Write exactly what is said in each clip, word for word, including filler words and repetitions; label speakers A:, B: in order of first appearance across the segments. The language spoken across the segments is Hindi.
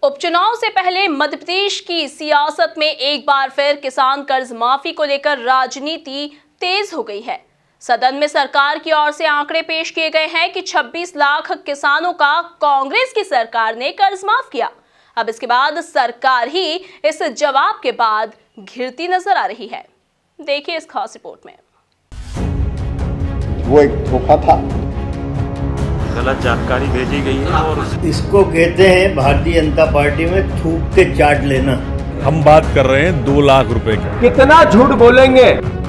A: उपचुनाव से पहले मध्य प्रदेश की सियासत में एक बार फिर किसान कर्ज माफी को लेकर राजनीति तेज हो गई है। सदन में सरकार की ओर से आंकड़े पेश किए गए हैं कि छब्बीस लाख किसानों का कांग्रेस की सरकार ने कर्ज माफ किया। अब इसके बाद सरकार ही इस जवाब के बाद घिरती नजर आ रही है। देखिए इस खास रिपोर्ट में।
B: वो एक धोखा था,
C: गलत जानकारी भेजी गई है और
D: इसको कहते हैं भारतीय जनता पार्टी में थूक के चाट लेना।
E: हम बात कर रहे हैं दो लाख रुपए की।
F: कितना झूठ बोलेंगे।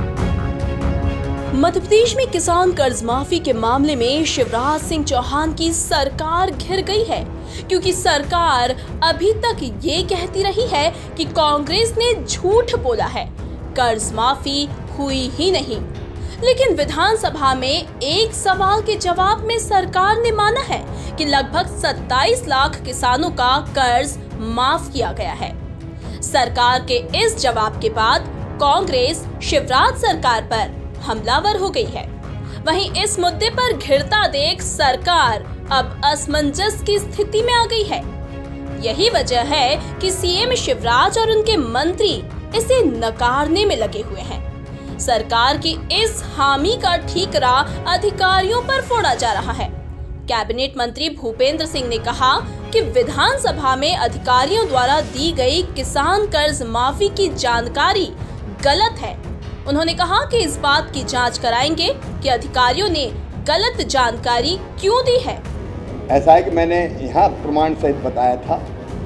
A: मध्य प्रदेश में किसान कर्ज माफी के मामले में शिवराज सिंह चौहान की सरकार घिर गई है, क्योंकि सरकार अभी तक ये कहती रही है कि कांग्रेस ने झूठ बोला है, कर्ज माफी हुई ही नहीं। लेकिन विधानसभा में एक सवाल के जवाब में सरकार ने माना है कि लगभग सत्ताईस लाख किसानों का कर्ज माफ किया गया है। सरकार के इस जवाब के बाद कांग्रेस शिवराज सरकार पर हमलावर हो गई है। वहीं इस मुद्दे पर घिरता देख सरकार अब असमंजस की स्थिति में आ गई है। यही वजह है कि सीएम शिवराज और उनके मंत्री इसे नकारने में लगे हुए हैं। सरकार की इस हामी का ठीकरा अधिकारियों पर फोड़ा जा रहा है। कैबिनेट मंत्री भूपेंद्र सिंह ने कहा कि विधानसभा में अधिकारियों द्वारा दी गई किसान कर्ज माफी की जानकारी गलत है। उन्होंने कहा कि इस बात की जांच कराएंगे कि अधिकारियों ने गलत जानकारी क्यों दी है।
B: ऐसा है कि मैंने यहाँ प्रमाण सहित बताया था,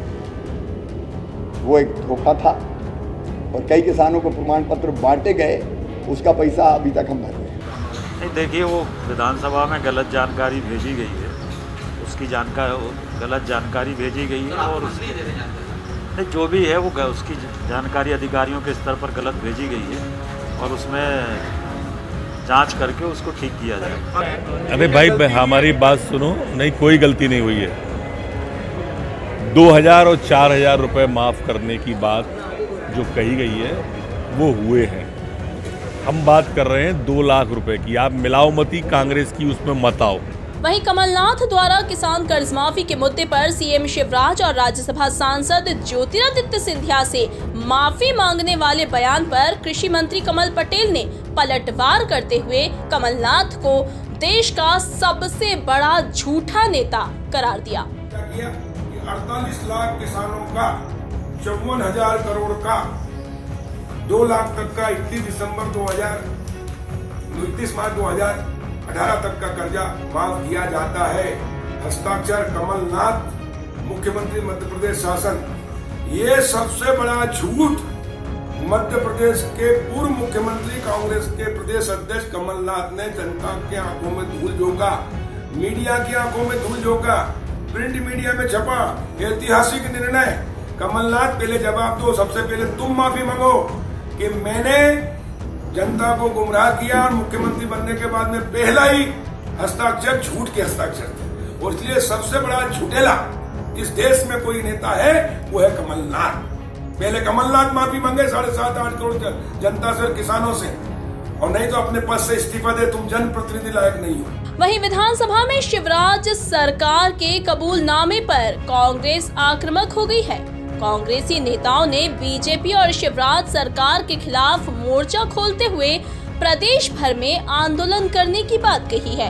B: वो एक धोखा था और कई किसानों को प्रमाण पत्र बांटे गए, उसका पैसा अभी तक हम भर रहे हैं।
C: नहीं, देखिए वो विधानसभा में गलत जानकारी भेजी गई है, उसकी जानकारी गलत जानकारी भेजी गई है और उसकी नहीं जो भी है वो उसकी जानकारी अधिकारियों के स्तर पर गलत भेजी गई है और उसमें जांच करके उसको ठीक किया जाए।
E: अरे भाई हमारी बात सुनो, नहीं कोई गलती नहीं हुई है। दो हजार और चार हजार रुपये माफ करने की बात जो कही गई है वो हुए हैं। हम बात कर रहे हैं दो लाख रुपए की। आप मिलाओ मती कांग्रेस की उसमें मत आओ।
A: वहीं कमलनाथ द्वारा किसान कर्ज माफी के मुद्दे पर सीएम शिवराज और राज्यसभा सांसद ज्योतिरादित्य सिंधिया से माफी मांगने वाले बयान पर कृषि मंत्री कमल पटेल ने पलटवार करते हुए कमलनाथ को देश का सबसे बड़ा झूठा नेता करार दिया।
G: अड़तालीस लाख किसानों का चौवन हजार करोड़ का दो लाख तक का इकतीस दिसंबर दो हजार इकतीस मार्च दो हजार अठारह तक का कर्जा माफ किया जाता है। हस्ताक्षर कमलनाथ, मुख्यमंत्री मध्य प्रदेश शासन। ये सबसे बड़ा झूठ मध्य प्रदेश के पूर्व मुख्यमंत्री कांग्रेस के प्रदेश अध्यक्ष कमलनाथ ने जनता की आंखों में धूल झोंका, मीडिया की आंखों में धूल झोंका, प्रिंट मीडिया में छपा। ऐतिहासिक निर्णय। कमलनाथ पहले जवाब दो, सबसे पहले तुम माफी मांगो कि मैंने जनता को गुमराह किया और मुख्यमंत्री बनने के बाद में पहला ही हस्ताक्षर झूठ के हस्ताक्षर थे और इसलिए सबसे बड़ा झूठेला इस देश में कोई नेता है वो है कमलनाथ। पहले कमलनाथ माफी मांगे साढ़े सात आठ करोड़ जनता से, किसानों से, और नहीं तो अपने पद से इस्तीफा दे, तुम जनप्रतिनिधि लायक नहीं हो।
A: वहीं विधानसभा में शिवराज सरकार के कबूलनामे पर कांग्रेस आक्रामक हो गई है। कांग्रेसी नेताओं ने बीजेपी और शिवराज सरकार के खिलाफ मोर्चा खोलते हुए प्रदेश भर में आंदोलन करने की बात कही है।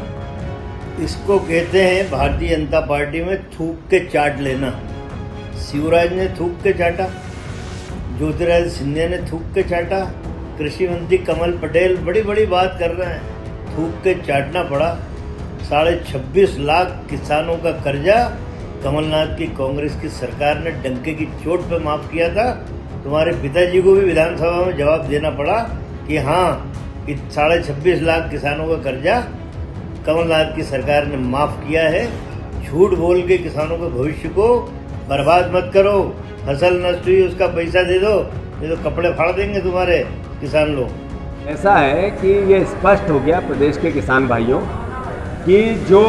D: इसको कहते हैं भारतीय जनता पार्टी में थूक के चाट लेना। शिवराज ने थूक के चाटा, ज्योतिरादित्य सिंधिया ने थूक के चाटा, कृषि मंत्री कमल पटेल बड़ी बड़ी बात कर रहे हैं, थूक के चाटना पड़ा। साढ़े छब्बीस लाख किसानों का कर्जा कमलनाथ की कांग्रेस की सरकार ने डंके की चोट पे माफ किया था। तुम्हारे पिताजी को भी विधानसभा में जवाब देना पड़ा कि हाँ, साढ़े छब्बीस लाख किसानों का कर्जा कमलनाथ की सरकार ने माफ किया है। झूठ बोल के किसानों के भविष्य को बर्बाद मत करो। फसल नष्ट हुई उसका पैसा दे दो, नहीं तो कपड़े फाड़ देंगे तुम्हारे किसान लोग।
F: ऐसा है कि ये स्पष्ट हो गया प्रदेश के किसान भाइयों कि जो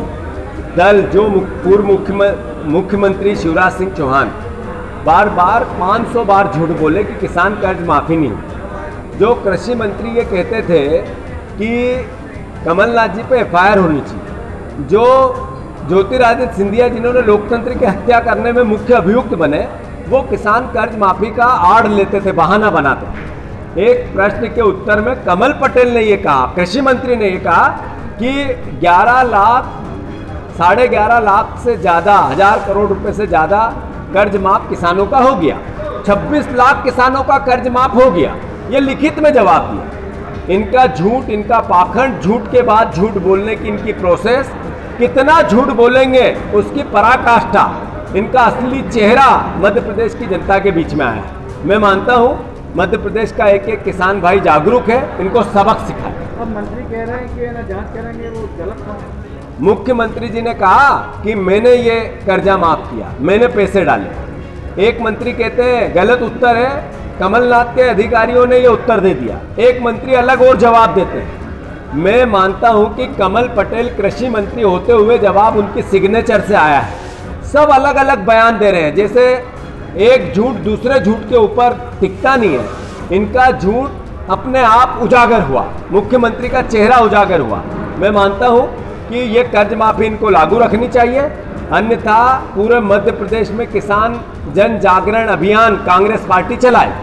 F: दल, जो पूर्व मुख्यमंत्री शिवराज सिंह चौहान बार बार पाँच सौ बार झूठ बोले कि किसान कर्ज माफी नहीं। जो कृषि मंत्री ये कहते थे कि कमलनाथ जी पे एफ आई आर होनी चाहिए, जो ज्योतिरादित्य सिंधिया जिन्होंने लोकतंत्र की हत्या करने में मुख्य अभियुक्त बने, वो किसान कर्ज माफी का आड़ लेते थे, बहाना बनाते थे। एक प्रश्न के उत्तर में कमल पटेल ने ये कहा, कृषि मंत्री ने ये कहा कि ग्यारह लाख साढ़े ग्यारह लाख से ज़्यादा हजार करोड़ रुपए से ज़्यादा कर्ज माफ किसानों का हो गया, छब्बीस लाख किसानों का कर्ज माफ हो गया। ये लिखित में जवाब दिया। इनका झूठ, इनका पाखंड, झूठ के बाद झूठ बोलने की इनकी प्रोसेस, कितना झूठ बोलेंगे उसकी पराकाष्ठा, इनका असली चेहरा मध्य प्रदेश की जनता के बीच में आया है। मैं मानता हूँ मध्य प्रदेश का एक एक किसान भाई जागरूक है, इनको सबक सिखाए। अब मंत्री कह रहे हैं कि ना जांच करेंगे, वो गलत है। मुख्यमंत्री जी ने कहा कि मैंने ये कर्जा माफ किया, मैंने पैसे डाले। एक मंत्री कहते हैं गलत उत्तर है, कमलनाथ के अधिकारियों ने ये उत्तर दे दिया। एक मंत्री अलग और जवाब देते हैं। मैं मानता हूं कि कमल पटेल कृषि मंत्री होते हुए जवाब उनकी सिग्नेचर से आया है। सब अलग अलग बयान दे रहे हैं, जैसे एक झूठ दूसरे झूठ के ऊपर टिकता नहीं है। इनका झूठ अपने आप उजागर हुआ, मुख्यमंत्री का चेहरा उजागर हुआ। मैं मानता हूं कि ये कर्ज माफी इनको लागू रखनी चाहिए, अन्यथा पूरे मध्य प्रदेश में किसान जन जागरण अभियान कांग्रेस पार्टी चलाए।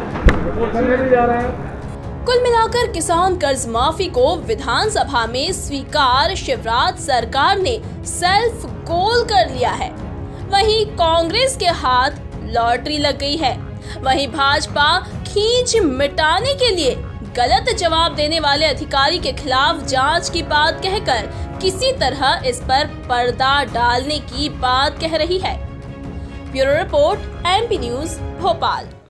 A: कुल मिलाकर किसान कर्ज माफी को विधानसभा में स्वीकार शिवराज सरकार ने सेल्फ गोल कर लिया है। वहीं कांग्रेस के हाथ लॉटरी लग गई है। वहीं भाजपा खींच मिटाने के लिए गलत जवाब देने वाले अधिकारी के खिलाफ जांच की बात कहकर किसी तरह इस पर पर्दा डालने की बात कह रही है। Bureau report, MP news, Bhopal.